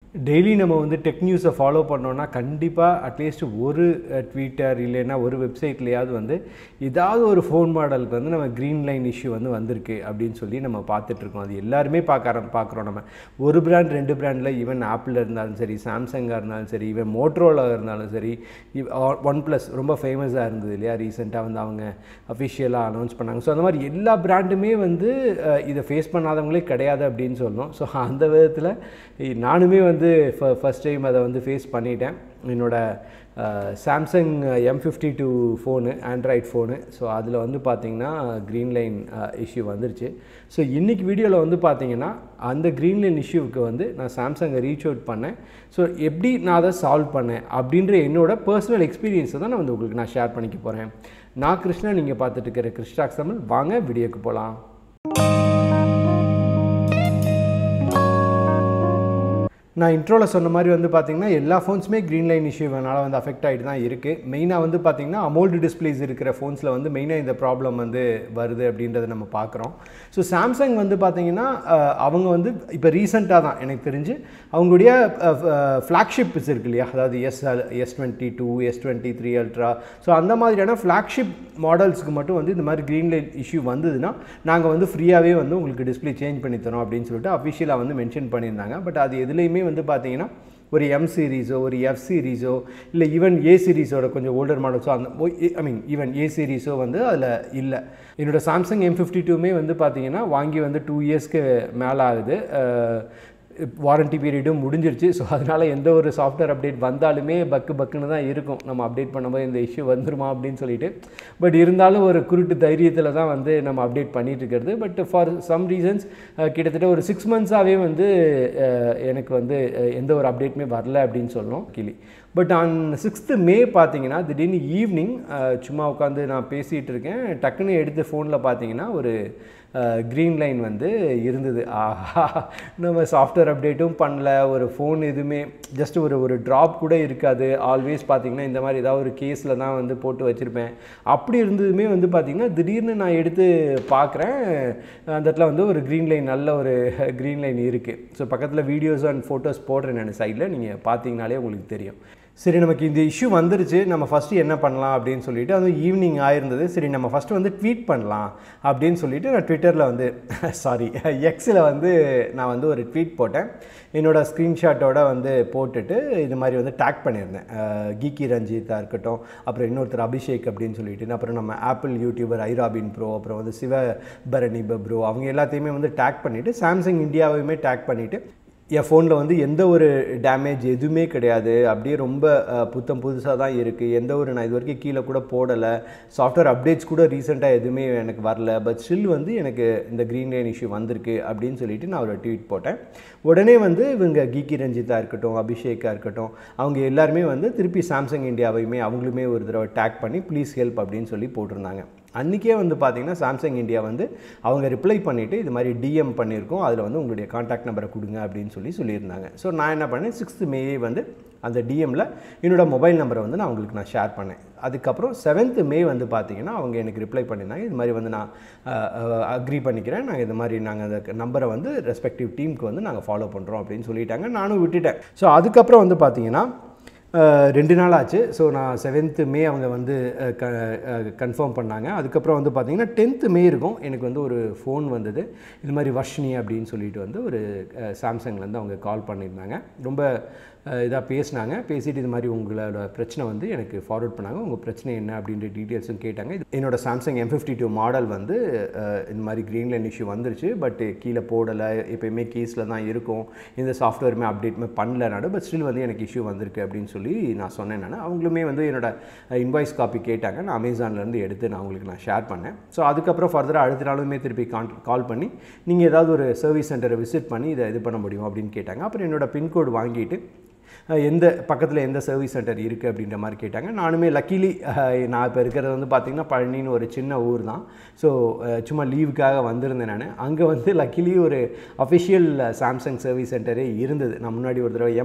Daily நம்ம வந்து tech நியூஸை ஃபாலோ பண்ணோன்னா கண்டிப்பாக அட்லீஸ்ட் ஒரு ட்விட்டர் இல்லைன்னா ஒரு வெப்சைட்லையாவது வந்து ஏதாவது ஒரு ஃபோன் மாடலுக்கு வந்து நம்ம க்ரீன் லைன் இஷ்யூ வந்து வந்திருக்கு அப்படின்னு சொல்லி நம்ம பார்த்துட்ருக்கோம். அது எல்லாருமே பார்க்குறோம். நம்ம ஒரு பிராண்ட் 2 பிராண்டில் ஈவன் ஆப்பிள் இருந்தாலும் சரி, சாம்சங்காக இருந்தாலும் சரி, ஈவன் மோட்ரோலாக இருந்தாலும் சரி, ஒன் ப்ளஸ் ரொம்ப ஃபேமஸாக இருந்தது இல்லையா, ரீசெண்டாக வந்து அவங்க அஃபிஷியலாக அனௌன்ஸ் பண்ணாங்க. ஸோ அந்த மாதிரி எல்லா பிராண்டுமே வந்து இதை ஃபேஸ் பண்ணாதவங்களே கிடையாது அப்படின்னு சொல்லணும். ஸோ அந்த விதத்தில் நானுமே வந்து ஃபர்ஸ்ட் டைம் அதை வந்து ஃபேஸ் பண்ணிட்டேன். என்னோடய Samsung M52 phone, Android phone. So அதில் வந்து பார்த்திங்கன்னா க்ரீன் லைன் இஷ்யூ வந்துருச்சு. ஸோ இன்றைக்கி வீடியோவில் வந்து பார்த்திங்கன்னா அந்த க்ரீன் லைன் இஷ்யூவுக்கு வந்து நான் சாம்சங்கை ரீச் அவுட் பண்ணேன். ஸோ எப்படி நான் அதை சால்வ் பண்ணேன் அப்படின்ற என்னோடய பர்சனல் எக்ஸ்பீரியன்ஸை தான் நான் வந்து உங்களுக்கு நான் ஷேர் பண்ணிக்க போகிறேன். நான் கிருஷ்ணா, நீங்கள் பார்த்துட்டு இருக்கிற கிருஷ்டாக்ஸ் தமிழ். வாங்க வீடியோக்கு போகலாம். நான் இன்ட்ரோவில் சொன்ன மாதிரி வந்து பார்த்திங்கன்னா எல்லா ஃபோன்ஸுமே க்ரீன் லைன் இஷ்யூனால வந்து அஃபெக்ட் ஆகிட்டு தான் இருக்குது. மெயினாக வந்து பார்த்திங்கன்னா அமோல்டு டிஸ்பிளேஸ் இருக்கிற ஃபோன்ஸில் வந்து மெயினாக இந்த ப்ராப்ளம் வந்து வருது அப்படின்றத நம்ம பார்க்குறோம். ஸோ சாம்சங் வந்து பார்த்திங்கன்னா அவங்க வந்து இப்போ ரீசெண்டாக தான் எனக்கு தெரிஞ்சு அவங்களுடைய ஃப்ளாக்ஷிப்ஸ் இருக்கு இல்லையா, அதாவது S22, S23 அல்ட்ரா, ஸோ அந்த மாதிரியான ஃப்ளாக்ஷிப் மாடல்ஸுக்கு மட்டும் வந்து இந்த மாதிரி க்ரீன் லைன் இஷ்யூ வந்ததுன்னா நாங்கள் வந்து ஃப்ரீயாகவே வந்து உங்களுக்கு டிஸ்பிளே சேஞ்ச் பண்ணி தரோம் அப்படின்னு சொல்லிட்டு அஃபிஷியலாக வந்து மென்ஷன் பண்ணியிருந்தாங்க. பட் அது எதுலேயுமே வந்து பார்த்திங்கன்னா ஒரு M சீரீஸோ ஒரு F சீரீஸோ இல்லை ஈவன் A சீரீஸோட கொஞ்சம் ஓல்டர் மாடல்ஸோ அந்த ஈவன் A சீரீஸோ வந்து அதில் இல்லை. என்னோடய சாம்சங் M52மே வந்து பார்த்திங்கன்னா வாங்கி வந்து 2 இயர்ஸ்க்கு மேலே ஆகுது. வாரண்ட்டி பீரியடும் முடிஞ்சிருச்சு. ஸோ அதனால் எந்த ஒரு சாஃப்ட்வேர் அப்டேட் வந்தாலுமே பக்குன்னு தான் இருக்கும். நம்ம அப்டேட் பண்ணும்போது இந்த இஷ்யூ வந்துருமா அப்படின்னு சொல்லிட்டு. பட் இருந்தாலும் ஒரு குருட்டு தைரியத்தில் தான் வந்து நம்ம அப்டேட் பண்ணிகிட்டு இருக்கிறது. பட் ஃபார் சம் ரீசன்ஸ் கிட்டத்தட்ட ஒரு 6 மந்த்ஸாகவே வந்து எனக்கு வந்து எந்த ஒரு அப்டேட்டுமே வரல அப்படின்னு சொல்லணும் கிளி. பட் ஆன் 6th மே பார்த்தீங்கன்னா திடீர்னு ஈவினிங் சும்மா உட்காந்து நான் பேசிகிட்டு இருக்கேன். டக்குன்னு எடுத்து ஃபோனில் பார்த்தீங்கன்னா ஒரு க்ரீன் லைன் வந்து இருந்தது. ஆஹா, நம்ம சாஃப்ட்வேர் அப்டேட்டும் பண்ணல, ஒரு ஃபோன் எதுவுமே ஜஸ்ட் ஒரு ட்ராப் கூட இருக்காது. ஆல்வேஸ் பார்த்திங்கன்னா இந்த மாதிரி ஏதாவது ஒரு கேஸில் தான் வந்து போட்டு வச்சுருப்பேன். அப்படி இருந்ததுமே வந்து பார்த்திங்கன்னா திடீர்னு நான் எடுத்து பார்க்குறேன், அந்த இடத்துல வந்து ஒரு க்ரீன் லைன், நல்ல ஒரு க்ரீன் லைன் இருக்குது. ஸோ பக்கத்தில் வீடியோஸ் அண்ட் ஃபோட்டோஸ் போடுறேன் நான் சைடில், நீங்கள் பார்த்தீங்கனாலே உங்களுக்கு தெரியும். சரி, நமக்கு இந்த இஷ்யூ வந்துருச்சு, நம்ம ஃபஸ்ட்டு என்ன பண்ணலாம் அப்படின்னு சொல்லிவிட்டு, அதுவும் ஈவினிங் ஆயிருந்தது. சரி, நம்ம ஃபஸ்ட்டு வந்து ட்வீட் பண்ணலாம் அப்படின்னு சொல்லிவிட்டு நான் ட்விட்டரில் வந்து எக்ஸில் வந்து நான் வந்து ஒரு ட்வீட் போட்டேன். என்னோடய ஸ்க்ரீன்ஷாட்டோட வந்து போட்டுட்டு இது மாதிரி வந்து டேக் பண்ணியிருந்தேன். கீக்கி ரஞ்சித்தாக இருக்கட்டும், அப்புறம் இன்னொருத்தர் அபிஷேக் அப்படின்னு சொல்லிட்டு, அப்புறம் நம்ம ஆப்பிள் யூடியூபர் ஐராபின் ப்ரோ, அப்புறம் வந்து சிவபரணி ப்ரோ, அவங்க எல்லாத்தையுமே வந்து டேக் பண்ணிவிட்டு, சாம்சங் இந்தியாவையுமே டேக் பண்ணிவிட்டு, என் ஃபோனில் வந்து எந்த ஒரு டேமேஜ் எதுவுமே கிடையாது, அப்படியே ரொம்ப புதுசாக தான் இருக்குது, எந்த ஒரு நான் இது வரைக்கும் கீழே கூட போடலை, சாஃப்ட்வேர் அப்டேட்ஸ் கூட ரீசெண்டாக எதுவுமே எனக்கு வரல, பட் ஸ்டில் வந்து எனக்கு இந்த க்ரீன் லைன் இஷ்யூ வந்திருக்கு அப்படின்னு சொல்லிட்டு நான் ஒரு ட்வீட் போட்டேன். உடனே வந்து இவங்க கீக்கி ரஞ்சித்தாக இருக்கட்டும், அபிஷேக்காக இருக்கட்டும், அவங்க எல்லாருமே வந்து திருப்பி சாம்சங் இந்தியாவையுமே அவங்களுமே ஒரு தடவை டேக் பண்ணி ப்ளீஸ் ஹெல்ப் அப்படின்னு சொல்லி போட்டிருந்தாங்க. அன்றைக்கே வந்து பார்த்திங்கன்னா சாம்சங் இந்தியா வந்து அவங்க ரிப்ளை பண்ணிவிட்டு இது மாதிரி DM பண்ணியிருக்கோம், அதில் வந்து உங்களுடைய கான்டாக்ட் நம்பரை கொடுங்க அப்படின்னு சொல்லியிருந்தாங்க. ஸோ நான் என்ன பண்ணேன், 6th மே வந்து அந்த DMல என்னோடய மொபைல் நம்பரை வந்து நான் உங்களுக்கு நான் ஷேர் பண்ணேன். அதுக்கப்புறம் 7th மே வந்து பார்த்திங்கன்னா அவங்க எனக்கு ரிப்ளை பண்ணியிருந்தாங்க, இது மாதிரி வந்து நான் அக்ரி பண்ணிக்கிறேன், நாங்கள் இது மாதிரி நாங்கள் அந்த நம்பரை வந்து ரெஸ்பெக்டிவ் டீமுக்கு வந்து நாங்கள் ஃபாலோ பண்ணுறோம் அப்படின்னு சொல்லிட்டாங்க. நானும் விட்டுட்டேன். ஸோ அதுக்கப்புறம் வந்து பார்த்திங்கன்னா 2 நாள் ஆச்சு. ஸோ நான் 7th மே அவங்க வந்து கன்ஃபார்ம் பண்ணாங்க. அதுக்கப்புறம் வந்து பார்த்திங்கன்னா 10th மே இருக்கும், எனக்கு வந்து ஒரு ஃபோன் வந்தது. இது மாதிரி வர்ஷினி அப்படின்னு சொல்லிட்டு வந்து ஒரு சாம்சங்லேருந்து அவங்க கால் பண்ணியிருந்தாங்க. ரொம்ப இதாக பேசினாங்க. பேசிட்டு இது மாதிரி உங்களோட பிரச்சனை வந்து எனக்கு ஃபார்வர்ட் பண்ணாங்க, உங்கள் பிரச்சனை என்ன அப்படின்ற டீட்டெயில்ஸும் கேட்டாங்க. என்னோடய சாம்சங் M52 மாடல் வந்து இந்த மாதிரி க்ரீன் லைன் இஷ்யூ வந்துருச்சு, பட் கீழே போடலை, எப்போயுமே கேஸில் தான் இருக்கும், இந்த சாஃப்ட்வேருமே அப்டேட்டுமே பண்ணல நான், பட் ஸ்டில் வந்து எனக்கு இஷ்யூ வந்திருக்கு அப்படின்னு சொல்லி நான் சொன்னேன். நான் அவங்களுமே வந்து என்னோடய இன்வாய்ஸ் காப்பி கேட்டாங்க. நான் அமேசான்லேருந்து எடுத்து நான் உங்களுக்கு நான் ஷேர் பண்ணேன். ஸோ அதுக்கப்புறம் ஃபர்தராக அடுத்த நாளுமே திருப்பி கால் பண்ணி நீங்கள் ஏதாவது ஒரு சர்வீஸ் சென்டரை விசிட் பண்ணி இதை இது பண்ண முடியும் அப்படின்னு கேட்டாங்க. அப்புறம் என்னோடய பின்கோடு வாங்கிட்டு எந்த பக்கத்தில் எந்த சர்வீஸ் சென்டர் இருக்குது அப்படின்ற மாதிரி கேட்டாங்க. நானுமே லக்கிலி நான் இப்போ இருக்கிறது வந்து பார்த்திங்கன்னா பழனின்னு ஒரு சின்ன ஊர் தான். ஸோ சும்மா லீவுக்காக வந்திருந்தேன் நான். அங்கே வந்து லக்கிலி ஒரு அஃபிஷியல் சாம்சங் சர்வீஸ் சென்டரே இருந்தது. நான் முன்னாடி ஒரு தடவை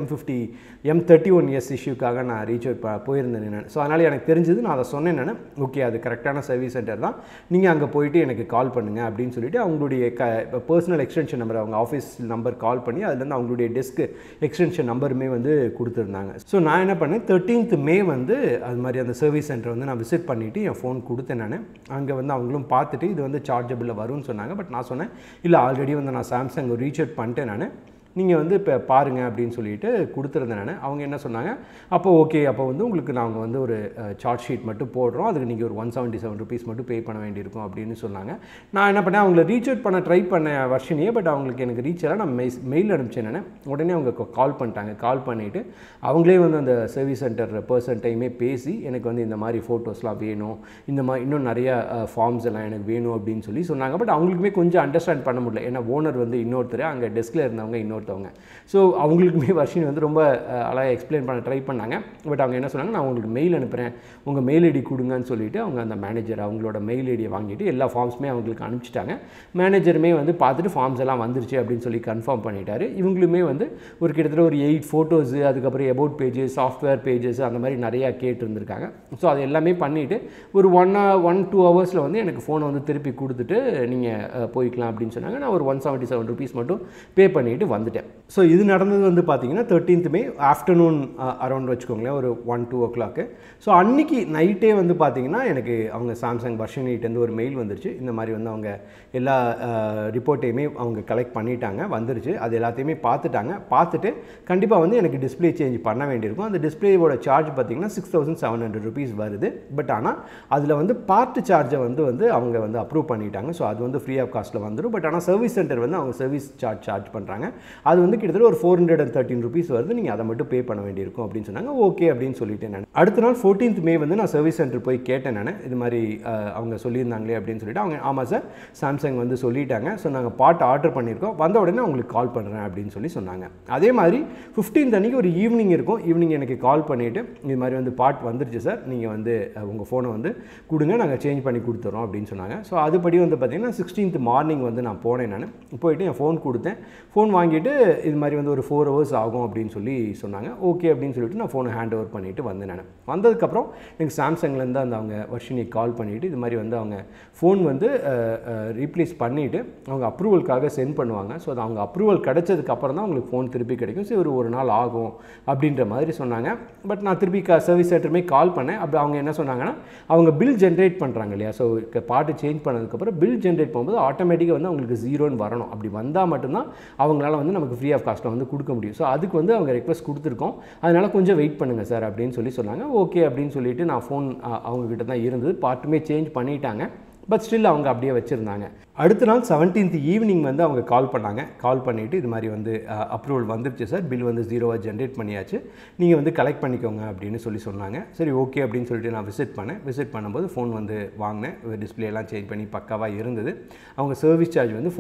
M31S இஷ்யூக்காக நான் ரீச் அவுட் போயிருந்தேன் நான். ஸோ அதனால் எனக்கு தெரிஞ்சது, நான் அதை சொன்னேன் நான். ஓகே, அது கரெக்டான சர்வீஸ் சென்டர் தான், நீங்கள் அங்கே போயிட்டு எனக்கு கால் பண்ணுங்கள் அப்படின்னு சொல்லிட்டு அவங்களுடைய பர்சனல் எக்ஸ்டென்ஷன் நம்பர், அவங்க ஆஃபீஸ் நம்பர் கால் பண்ணி அதுலேருந்து அவங்களுடைய டெஸ்க் எக்ஸ்டென்ஷன் நம்பருமே வந்து கொடுத்துருந்தாங்க. ஸோ நான் என்ன பண்ணேன், 13th May வந்து அது மாதிரி அந்த சர்வீஸ் சென்டர் வந்து நான் விசிட் பண்ணிவிட்டு என் ஃபோன் கொடுத்தேன் நான். அங்கே வந்து அவங்களும் பார்த்துட்டு இது வந்து சார்ஜபிளில் வரும்னு சொன்னாங்க. பட் நான் சொன்னேன், இல்லை ஆல்ரெடி வந்து நான் சாம்சங் ரீச் அவுட் பண்ணிட்டேன் நான், நீங்கள் வந்து இப்போ பாருங்கள் அப்படின்னு சொல்லிட்டு கொடுத்துருந்தேன் நான். அவங்க என்ன சொன்னாங்க, அப்போ ஓகே, அப்போ வந்து உங்களுக்கு நாங்கள் வந்து ஒரு சார்ஜ் ஷீட் மட்டும் போடுறோம், அதுக்கு நீங்கள் ஒரு 177 rupees மட்டும் பே பண்ண வேண்டியிருக்கும் அப்படின்னு சொன்னாங்க. நான் என்ன பண்ணேன், அவங்கள ரீச் அவுட் பண்ண ட்ரை பண்ண வர்ஷனையே, பட் அவங்களுக்கு எனக்கு ரீச் ஆகல. நான் மெயில் அனுப்பிச்சேன் நான். உடனே அவங்க கால் பண்ணிட்டாங்க. கால் பண்ணிவிட்டு அவங்களே வந்து அந்த சர்வீஸ் சென்டர் பர்சன்ட்டையுமே பேசி எனக்கு வந்து இந்த மாதிரி ஃபோட்டோஸ்லாம் வேணும், இந்த மாதிரி இன்னும் நிறையா ஃபார்ம்ஸ் எல்லாம் எனக்கு வேணும் அப்படின்னு சொல்லி சொன்னாங்க. பட் அவங்களுக்குமே கொஞ்சம் அண்டர்ஸ்டாண்ட் பண்ண முடியல. ஏன்னா ஓனர் வந்து இன்னொருத்தர், அங்கே டெஸ்கில் இருந்தவங்க இன்னொருத்தவங்க. ஸோ அவங்களுக்குமே வர்ஷினி வந்து ரொம்ப அழகாக எக்ஸ்பிளைன் பண்ண ட்ரை பண்ணாங்க. பட் அவங்க என்ன சொன்னாங்க, நான் உங்களுக்கு மெயில் அனுப்புகிறேன், உங்கள் மெயில் ஐடி கொடுங்கன்னு சொல்லிட்டு அவங்க அந்த மேனேஜர் அவங்களோட மெயில் ஐடியை வாங்கிட்டு எல்லா ஃபார்ம்ஸுமே அவங்களுக்கு அனுப்பிச்சிட்டாங்க. மேனேஜருமே வந்து பார்த்துட்டு ஃபார்ம்ஸ் எல்லாம் வந்துருச்சு அப்படின்னு சொல்லி கன்ஃபார்ம் பண்ணிட்டாரு. இவங்களுமே வந்து ஒரு கிட்டத்தட்ட ஒரு 8 ஃபோட்டோஸு, அதுக்கப்புறம் அபவுட் பேஜஸ், சாஃப்ட்வேர் பேஜஸ், அந்த மாதிரி நிறையா கேட்டுருந்துருக்காங்க. ஸோ அது எல்லாமே பண்ணிவிட்டு ஒரு 1-2 ஹவர்ஸில் வந்து எனக்கு ஃபோனை வந்து திருப்பி கொடுத்துட்டு நீங்கள் போய்க்கலாம் அப்படின்னு சொன்னாங்க. நான் ஒரு 177 rupees மட்டும் பே பண்ணிவிட்டு வந்துட்டேன். ஸோ இது நடந்தது வந்து பார்த்தீங்கன்னா 13th May ஆஃப்டர்நூன் அரௌண்ட் வச்சுக்கோங்களேன், ஒரு 1-2 o'clock. ஸோ அன்றைக்கி நைட்டே வந்து பார்த்தீங்கன்னா எனக்கு அவங்க சாம்சங் வர்ஷனிட்டேருந்து ஒரு மெயில் வந்துருச்சு. இந்த மாதிரி வந்து அவங்க எல்லா ரிப்போர்ட்டையுமே அவங்க கலெக்ட் பண்ணிட்டாங்க, வந்துருச்சு. அது எல்லாத்தையுமே பார்த்துட்டாங்க. பார்த்துட்டு கண்டிப்பாக வந்து எனக்கு டிஸ்பிளே சேஞ்ச் பண்ண வேண்டியிருக்கும். அந்த டிஸ்பிளேயோட சார்ஜ் பார்த்தீங்கன்னா 6700 rupees வருது. பட் ஆனால் அதில் வந்து பார்ட் சார்ஜை வந்து அவங்க வந்து அப்ரூவ் பண்ணிட்டாங்க. ஸோ அது வந்து ஃப்ரீ ஆஃப் காஸ்ட்டில் வந்துடும். பட் ஆனால் சர்வீஸ் சென்டர் வந்து அவங்க சர்வீஸ் சார்ஜ் பண்ணுறாங்க. அது வந்து கிட்டத்தட்ட ஒரு 413 rupees வருது, நீங்கள் அதை மட்டும் பே பண்ண வேண்டியிருக்கும் அப்படின்னு சொன்னாங்க. ஓகே அப்படின்னு சொல்லிட்டேன் நான். அடுத்த நாள் 14th May வந்து நான் சர்வீஸ் சென்டர் போய் கேட்டேன் நான், இது மாதிரி அவங்க சொல்லியிருந்தாங்களே அப்படின்னு சொல்லிட்டு. அவங்க ஆமாம் சார், சாம்சங் வந்து சொல்லிட்டாங்க, ஸோ நாங்கள் பார்ட் ஆர்டர் பண்ணியிருக்கோம், வந்த உடனே உங்களுக்கு கால் பண்ணுறேன் அப்படின்னு சொல்லி சொன்னாங்க. அதே மாதிரி 15th அன்றைக்கி ஒரு ஈவினிங் இருக்கும். ஈவினிங் எனக்கு கால் பண்ணிவிட்டு இது மாதிரி வந்து பார்ட் வந்துருச்சு சார், நீங்கள் வந்து உங்கள் ஃபோனை வந்து கொடுங்க, நாங்கள் சேஞ்ச் பண்ணி கொடுத்துறோம் அப்படின்னு சொன்னாங்க. ஸோ அதுபடி வந்து பார்த்திங்கன்னா 16th மார்னிங் வந்து நான் போனேன். நான் போயிட்டு என் ஃபோன் கொடுத்தேன். ஃபோன் வாங்கிட்டு இது மாதிரி வந்து ஒரு 4 hours ஆகும் அப்படின்னு சொல்லி சொன்னாங்க. ஓகே அப்படின்னு சொல்லிட்டு நான் ஃபோனை ஹேண்ட் ஓவர் பண்ணிவிட்டு வந்தேன். நான் வந்ததுக்கப்புறம் எனக்கு சாம்சங்லேருந்து அந்த அவங்க வர்ஷினிக்கு கால் பண்ணிவிட்டு இது மாதிரி வந்து அவங்க ஃபோன் வந்து ரீப்ளேஸ் பண்ணிவிட்டு அவங்க அப்ரூவலுக்காக சென்ட் பண்ணுவாங்க. ஸோ அது அவங்க அப்ரூவல் கிடச்சதுக்கப்புறம் தான் உங்களுக்கு ஃபோன் திருப்பி கிடைக்கும். ஸோ ஒரு நாள் ஆகும் அப்படின்ற மாதிரி சொன்னாங்க. பட் நான் திருப்பி சர்வீஸ் சென்டருமே கால் பண்ணேன். அப்படி அவங்க என்ன சொன்னாங்கன்னா, அவங்க பில் ஜென்ரேட் பண்ணுறாங்க இல்லையா, ஸோ பார்ட்டு சேஞ்ச் பண்ணதுக்கப்புறம் பில் ஜென்ரேட் பண்ணும்போது ஆட்டோமேட்டிக்காக வந்து அவங்களுக்கு 0ன்னு வரணும். அப்படி வந்தால் மட்டும்தான் அவங்களால வந்து நமக்கு ஃப்ரீ ஆஃப் காஸ்ட்டில் வந்து கொடுக்க முடியும். ஸோ அதுக்கு வந்து அவங்க ரெக்வஸ்ட் கொடுத்துருக்கோம், அதனால் கொஞ்சம் வெயிட் பண்ணுங்கள் சார் அப்படின்னு சொல்லி சொன்னாங்க. ஓகே அப்படின்னு சொல்லிட்டு நான் ஃபோன் அவங்கக்கிட்ட தான் இருந்தது. பார்ட்டுமே சேஞ்ச் பண்ணிட்டாங்க, பட் ஸ்டில் அவங்க அப்படியே வச்சுருந்தாங்க. அடுத்த நாள் 17th ஈவினிங் வந்து அவங்க கால் பண்ணாங்க. கால் பண்ணிவிட்டு இது மாதிரி வந்து அப்ரூவல் வந்துருச்சு சார், பில் வந்து 0வா ஜென்ரேட் பண்ணியாச்சு, நீங்கள் வந்து கலெக்ட் பண்ணிக்கோங்க அப்படின்னு சொல்லி சொன்னாங்க. சரி ஓகே அப்படின்னு சொல்லிட்டு நான் விசிட் பண்ணேன். விசிட் பண்ணும்போது ஃபோன் வந்து வாங்கினேன். டிஸ்பிளேலாம் சேஞ்ச் பண்ணி பக்காவாக இருந்தது. அவங்க சர்வீஸ் சார்ஜ் வந்து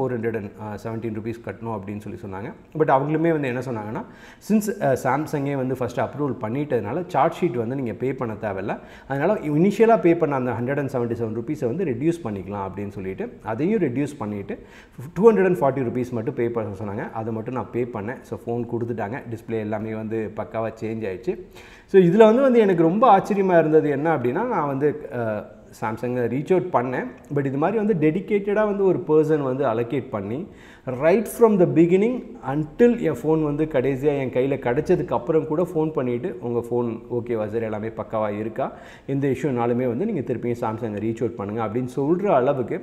417 rupees கட்டணும் அப்படின்னு சொல்லி சொன்னாங்க. பட் அவங்களுமே வந்து என்ன சொன்னாங்கன்னா, சின்ஸ் சாம்சங்கே வந்து ஃபஸ்ட்டு அப்ரூவல் பண்ணிட்டதுனால சார்ஜ் ஷீட் வந்து நீங்கள் பே பண்ண தேவையில்லை, அதனால் இனிஷியலாக பே பண்ண அந்த 177 rupees வந்து ரெடியூஸ் பண்ணிக்கலாம் அப்படின்னு சொல்லிட்டு அதையும் ரெடியூஸ் பண்ணிவிட்டு 240 rupees மட்டும் பே பண்ண சொன்னாங்க. அதை மட்டும் நான் பே பண்ணேன். ஸோ ஃபோன் கொடுத்துட்டாங்க. டிஸ்பிளே எல்லாமே வந்து பக்காவாக சேஞ்ச் ஆகிடுச்சு. ஸோ இதில் வந்து எனக்கு ரொம்ப ஆச்சரியமாக இருந்தது என்ன அப்படின்னா, நான் வந்து சாம்சங்கை ரீச் அவுட் பண்ணேன். பட் இது மாதிரி வந்து டெடிக்கேட்டடாக வந்து ஒரு பர்சன் வந்து அலோகேட் பண்ணி right from the beginning until என் ஃபோன் வந்து கடைசியாக என் கையில் கிடச்சதுக்கு அப்புறம் கூட ஃபோன் பண்ணிவிட்டு உங்கள் ஃபோன் ஓகேவா சார், எல்லாமே பக்காவாக இருக்கா, எந்த இஷ்யூனாலுமே வந்து நீங்கள் திருப்பியும் சாம்சங்கை ரீச் அவுட் பண்ணுங்கள் அப்படின்னு சொல்கிற அளவுக்கு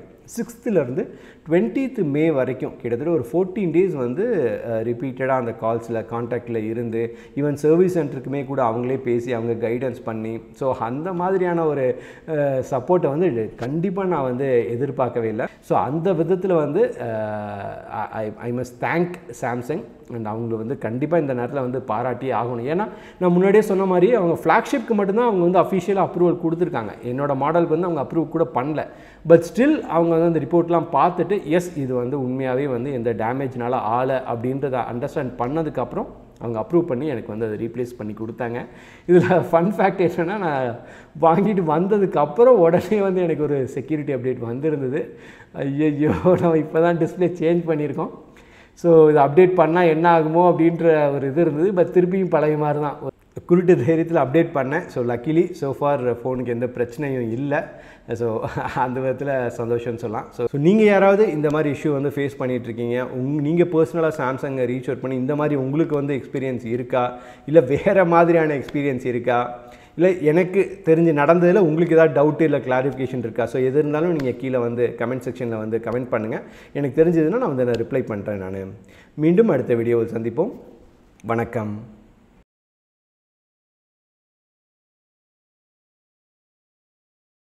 6th 20th May வரைக்கும் கிட்டத்தட்ட ஒரு 14 days வந்து ரிப்பீட்டடாக அந்த கால்ஸில் கான்டாக்டில் இருந்து ஈவன் சர்வீஸ் சென்டருக்குமே கூட அவங்களே பேசி அவங்க கைடன்ஸ் பண்ணி, ஸோ அந்த மாதிரியான ஒரு சப்போர்ட்டை வந்து கண்டிப்பாக நான் வந்து எதிர்பார்க்கவே இல்லை. ஸோ அந்த விதத்தில் வந்து I must thank Samsung and அவங்கள வந்து கண்டிப்பாக இந்த நேரத்தில் வந்து பாராட்டியே ஆகணும். ஏன்னா நான் முன்னாடியே சொன்ன மாதிரி அவங்க ஃப்ளாக்ஷிப்க்கு மட்டும்தான் அவங்க வந்து அஃபிஷியலாக அப்ரூவல் கொடுத்துருக்காங்க. என்னோட மாடலுக்கு வந்து அவங்க அப்ரூவ் கூட பண்ணல. பட் ஸ்டில் அவங்க வந்து அந்த ரிப்போர்ட்லாம் பார்த்துட்டு எஸ் இது வந்து உண்மையாகவே வந்து எந்த டேமேஜ்னால ஆலை அப்படின்றத அண்டர்ஸ்டாண்ட் பண்ணதுக்கப்புறம் அவங்க அப்ரூவ் பண்ணி எனக்கு வந்து அதை ரீப்ளேஸ் பண்ணி கொடுத்தாங்க. இதில் ஃபன் ஃபேக்ட் என்னென்னா, நான் வாங்கிட்டு வந்ததுக்கப்புறம் உடனே வந்து எனக்கு ஒரு செக்யூரிட்டி அப்டேட் வந்திருந்தது. ஐயையோ, நம்ம இப்போ தான் டிஸ்பிளே சேஞ்ச் பண்ணியிருக்கோம், ஸோ இதை அப்டேட் பண்ணால் என்ன ஆகுமோ அப்படின்ற ஒரு இது இருந்தது. பட் திருப்பியும் பழைய மாதிரி தான் குருட்டு தைரியத்தில் அப்டேட் பண்ணேன். ஸோ லக்கிலி சோஃபார் ஃபோனுக்கு எந்த பிரச்சனையும் இல்லை. ஸோ அந்த விதத்தில் சந்தோஷம்னு சொல்லலாம். ஸோ நீங்கள் யாராவது இந்த மாதிரி இஷ்யூ வந்து ஃபேஸ் பண்ணிகிட்ருக்கீங்க, நீங்கள் பர்சனலாக சாம்சங்கை ரீச் அவுட் பண்ணி இந்த மாதிரி உங்களுக்கு வந்து எக்ஸ்பீரியன்ஸ் இருக்கா, இல்லை வேறு மாதிரியான எக்ஸ்பீரியன்ஸ் இருக்கா, இல்லை எனக்கு தெரிஞ்சு நடந்ததில் உங்களுக்கு ஏதாவது டவுட்டு இல்லை கிளாரிஃபிகேஷன் இருக்கா, ஸோ எது இருந்தாலும் நீங்கள் கீழே வந்து கமெண்ட் செக்ஷனில் வந்து கமெண்ட் பண்ணுங்கள். எனக்கு தெரிஞ்சதுன்னா நான் வந்து ரிப்ளை பண்ணுறேன். நான் மீண்டும் அடுத்த வீடியோவில் சந்திப்போம். வணக்கம்.